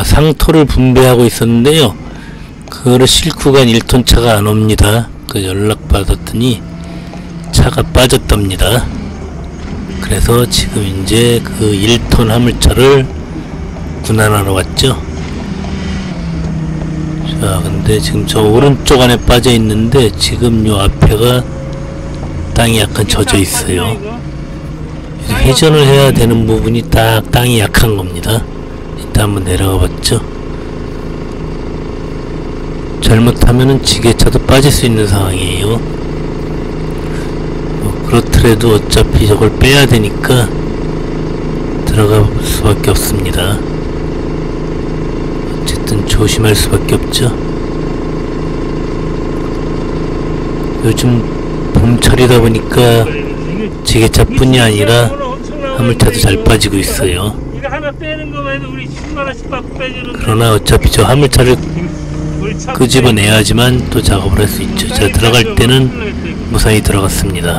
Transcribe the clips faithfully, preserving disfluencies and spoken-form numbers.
상토를 분배하고 있었는데요. 그거를 싣고 간 일 톤 차가 안 옵니다. 그 연락 받았더니 차가 빠졌답니다. 그래서 지금 이제 그 일 톤 화물차를 군환하러 왔죠. 자, 근데 지금 저 오른쪽 안에 빠져 있는데 지금 요 앞에가 땅이 약간 젖어 있어요. 회전을 해야 되는 부분이 딱 땅이 약한 겁니다. 일단 한번 내려가 봤죠. 잘못하면은 지게차도 빠질 수 있는 상황이에요. 뭐 그렇더라도 어차피 저걸 빼야 되니까 들어가 볼 수밖에 없습니다. 어쨌든 조심할 수밖에 없죠. 요즘 봄철이다 보니까 지게차뿐이 아니라 화물차도 잘 빠지고 있어요. 그러나 어차피 저 화물차를 끄집어내야지만 또 작업을 할 수 있죠. 자, 들어갈 때는 무사히 들어갔습니다.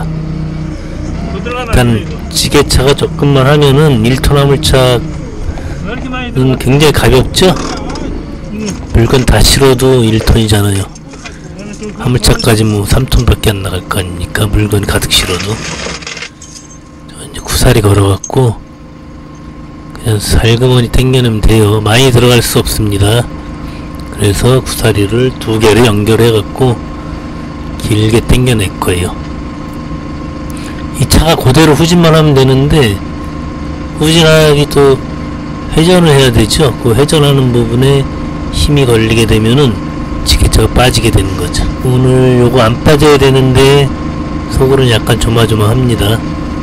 일단 지게차가 조금만 하면은 일 톤 화물차는 굉장히 가볍죠? 물건 다 실어도 일 톤이잖아요. 화물차까지 뭐 삼 톤밖에 안 나갈 거 아닙니까? 물건 가득 실어도. 이제 구사리 걸어갖고 그냥 살그머니 당겨내면 돼요. 많이 들어갈 수 없습니다. 그래서 구사리를 두 개를 연결해갖고 길게 당겨낼 거예요. 이 차가 그대로 후진만 하면 되는데 후진하기 또 회전을 해야 되죠. 그 회전하는 부분에 힘이 걸리게 되면은 지게차가 빠지게 되는 거죠. 오늘 요거 안 빠져야 되는데 속으로는 약간 조마조마합니다.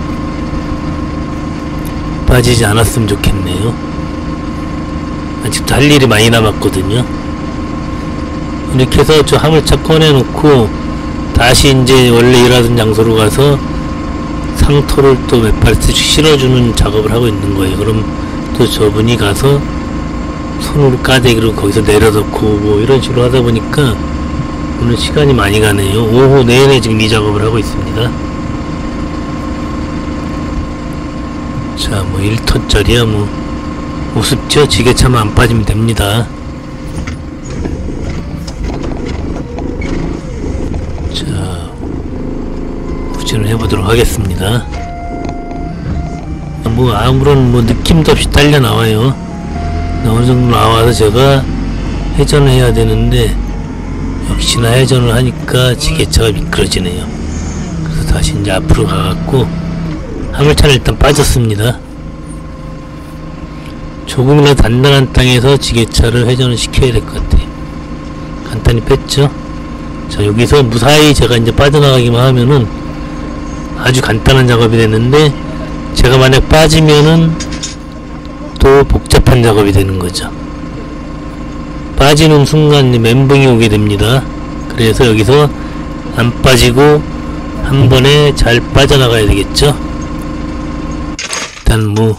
빠지지 않았으면 좋겠네요. 아직도 할 일이 많이 남았거든요. 이렇게 해서 저 화물차 꺼내놓고 다시 이제 원래 일하던 장소로 가서 상토를 또 몇 발씩 실어주는 작업을 하고 있는 거예요. 그럼 또 저분이 가서 손으로 까대기로 거기서 내려놓고 뭐 이런 식으로 하다 보니까 오늘 시간이 많이 가네요. 오후 내내 지금 이 작업을 하고 있습니다. 자, 뭐 일 톤짜리야 뭐 우습죠? 지게차만 안 빠지면 됩니다. 자, 후진을 해보도록 하겠습니다. 뭐 아무런 뭐 느낌도 없이 달려 나와요. 어느 정도 나와서 제가 회전을 해야 되는데 역시나 회전을 하니까 지게차가 미끄러지네요. 그래서 다시 이제 앞으로 가갖고 화물차는 일단 빠졌습니다. 조금이라도 단단한 땅에서 지게차를 회전을 시켜야 될 것 같아요. 간단히 뺐죠. 자, 여기서 무사히 제가 이제 빠져나가기만 하면은 아주 간단한 작업이 됐는데 제가 만약 빠지면은 또 복잡한 작업이 되는 거죠. 빠지는 순간 멘붕이 오게 됩니다. 그래서 여기서 안 빠지고 한 번에 잘 빠져나가야 되겠죠. 일단 뭐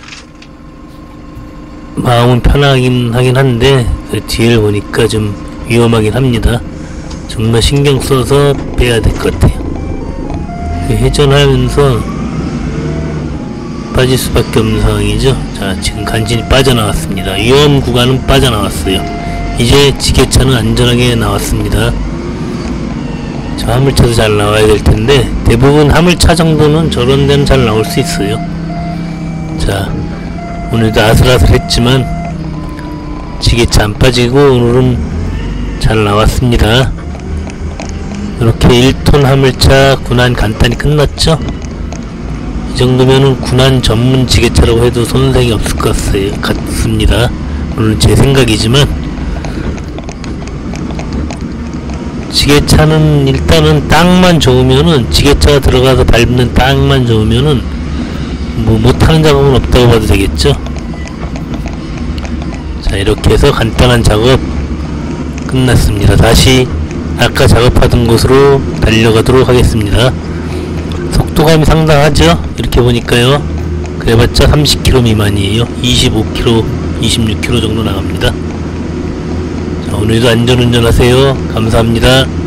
마음은 편하긴 하긴 한데 그 뒤를 보니까 좀 위험하긴 합니다. 정말 신경 써서 빼야 될 것 같아요. 회전하면서 빠질 수밖에 없는 상황이죠. 자, 지금 간신히 빠져나왔습니다. 위험 구간은 빠져나왔어요. 이제 지게차는 안전하게 나왔습니다. 저 화물차도 잘 나와야 될 텐데 대부분 화물차 정도는 저런 데는 잘 나올 수 있어요. 자, 오늘도 아슬아슬했지만 지게차 안 빠지고 오늘은 잘 나왔습니다. 이렇게 일 톤 화물차 군환 간단히 끝났죠? 이 정도면은 군환 전문 지게차라고 해도 손색이 없을 것 같습니다. 물론 제 생각이지만 지게차는 일단은 땅만 좋으면은 지게차가 들어가서 밟는 땅만 좋으면은 뭐 못하는 작업은 없다고 봐도 되겠죠. 자, 이렇게 해서 간단한 작업 끝났습니다. 다시 아까 작업하던 곳으로 달려가도록 하겠습니다. 속도감이 상당하죠? 이렇게 보니까요. 그래봤자 삼십 킬로미터 미만이에요. 이십오 킬로미터, 이십육 킬로미터 정도 나갑니다. 자, 오늘도 안전운전 하세요. 감사합니다.